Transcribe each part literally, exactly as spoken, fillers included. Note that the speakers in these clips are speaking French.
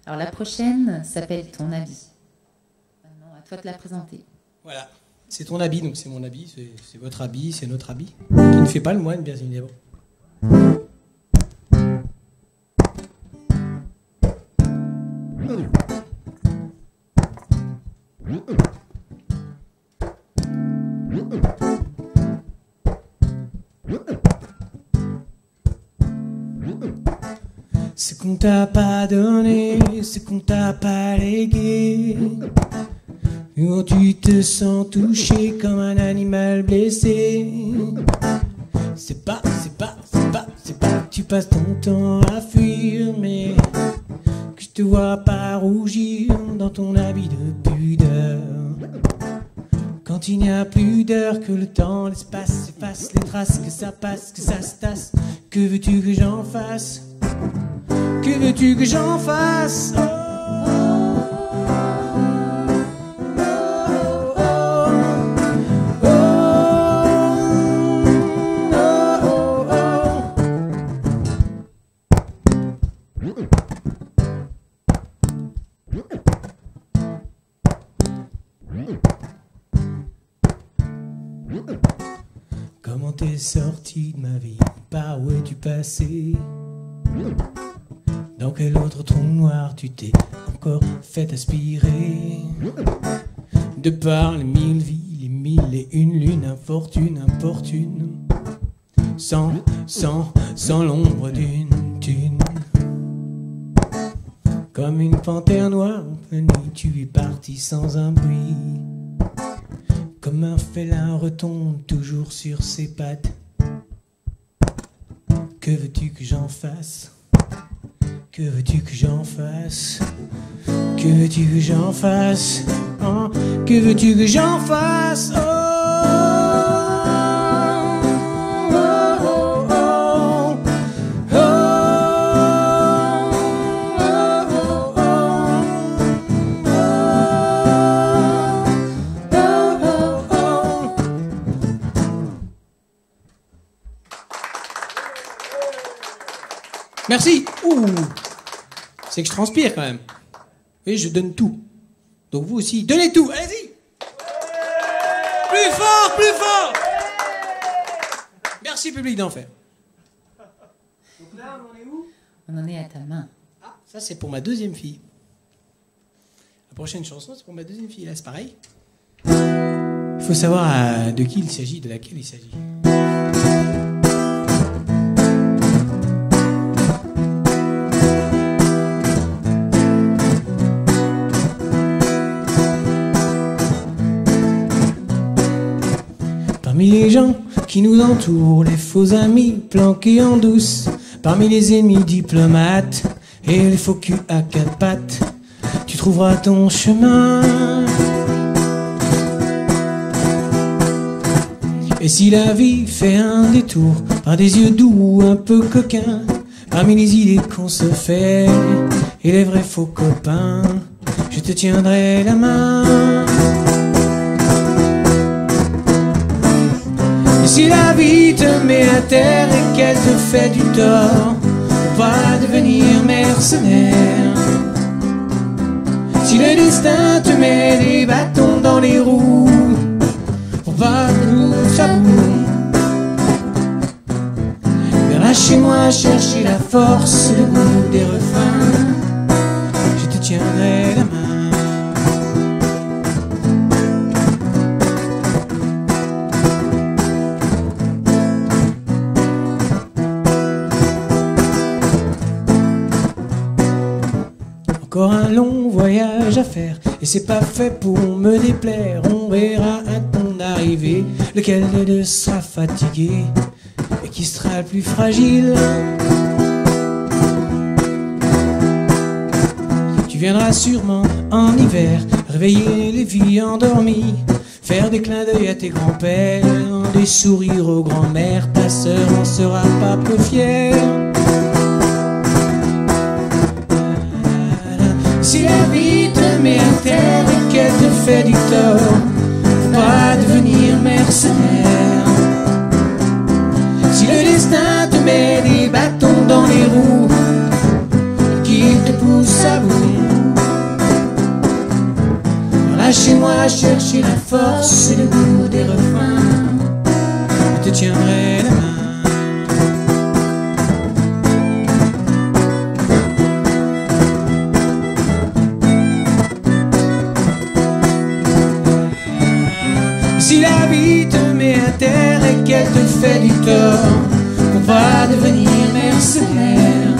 Alors la prochaine s'appelle Ton habit. Maintenant, à toi de la présenter. Voilà, c'est ton habit, donc c'est mon habit, c'est votre habit, c'est notre habit. Qui ne fait pas le moine, bien évidemment. Ce qu'on t'a pas donné, ce qu'on t'a pas légué. Quand tu te sens touché comme un animal blessé. C'est pas, c'est pas, c'est pas, c'est pas que tu passes ton temps à fuir, mais que je te vois pas rougir dans ton habit de pudeur. Quand il n'y a plus d'heure, que le temps, l'espace efface les traces, que ça passe, que ça se tasse. Que veux-tu que j'en fasse? Que veux-tu que j'en fasse? Oh. Comment t'es sorti de ma vie? Par où es-tu passé? Dans quel autre trou noir tu t'es encore fait aspirer? De par les mille vies, les mille et une lunes, infortune, importune, sans, sans, sans l'ombre d'une thune. Comme une panthère noire en pleine nuit, tu es parti sans un bruit. Comme un félin retombe toujours sur ses pattes. Que veux-tu que j'en fasse? Que veux-tu que j'en fasse? Que veux-tu que j'en fasse? Hein? Que veux-tu que j'en fasse? Oh, oh, oh, oh, oh, oh, oh, oh, oh. Merci. Ouh. C'est que je transpire quand même. Oui, je donne tout. Donc vous aussi, donnez tout, allez-y. Plus fort, plus fort. Merci public d'enfer. Donc là, on en est où? On en est à ta main. Ah, ça c'est pour ma deuxième fille. La prochaine chanson, c'est pour ma deuxième fille. Là, c'est pareil. Il faut savoir euh, de qui il s'agit, de laquelle il s'agit. Parmi les gens qui nous entourent, les faux amis planqués en douce, parmi les ennemis diplomates et les faux culs à quatre pattes, tu trouveras ton chemin. Et si la vie fait un détour par des yeux doux un peu coquins, parmi les idées qu'on se fait et les vrais faux copains, je te tiendrai la main. Si la vie te met à terre et qu'elle te fait du tort, faut pas devenir mercenaire. Si le destin te met des bâtons dans les roues, faut pas que ça boue. Viens là chez moi chercher la force, le goût des refrains, je te tiendrai la main. Encore un long voyage à faire, et c'est pas fait pour me déplaire. On verra à ton arrivée lequel des deux sera fatigué et qui sera le plus fragile. Tu viendras sûrement en hiver, réveiller les filles endormies, faire des clins d'œil à tes grands-pères, des sourires aux grands-mères. Ta sœur en sera pas peu fière. Si la vie te met à terre et qu'elle te fait du tort, faut pas devenir mercenaire. Si le destin te met des bâtons dans les roues, qu'il te pousse à bout, Viendras chez moi chercher la force et le goût des refrains. Je te tiendrai la main. Si la vie te met à terre et qu'elle te fait du tort, on va devenir mercenaire.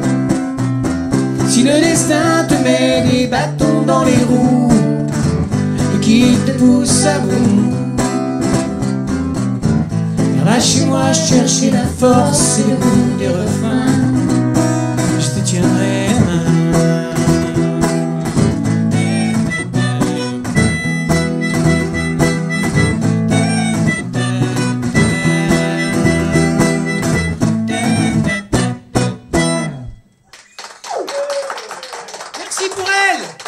Si le destin te met des bâtons dans les roues et qu'il te pousse à bout, viendras chez moi chercher la force et le goût des refrains. Je te tiendrai la main. Merci pour elle.